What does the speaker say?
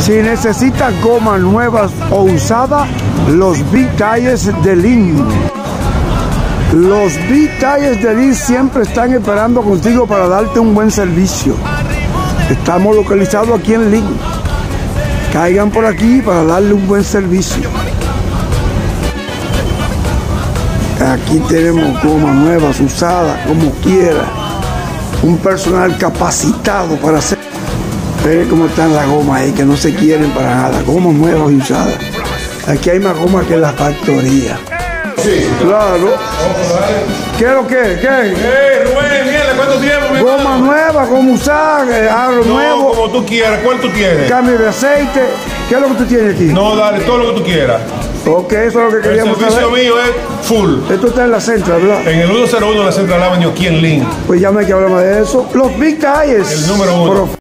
Si necesitas gomas nuevas o usadas, los Big Tires de Lynn. Los Big Tires de Lynn siempre están esperando contigo para darte un buen servicio. Estamos localizados aquí en Lynn. Caigan por aquí para darle un buen servicio. Aquí tenemos gomas nuevas, usadas, como quiera. Un personal capacitado para hacer. Miren cómo están las gomas ahí, que no se quieren para nada. Gomas nuevas y usadas. Aquí hay más gomas que en la factoría. Sí. Claro. ¿Qué es lo que? ¿Qué? Rubén, mierda, ¿cuánto tiempo? Goma nueva, goma usada, aro nuevo. Como tú quieras, ¿cuál tú tienes? Cambio de aceite. ¿Qué es lo que tú tienes aquí? No, dale, todo lo que tú quieras. Ok, eso es lo que El queríamos servicio saber. mío es full. Esto está en la central, ¿verdad? En el 101 de la Central Avenue, aquí en Lynn. Pues ya no hay que hablar más de eso. Los Big Tires. El número 1.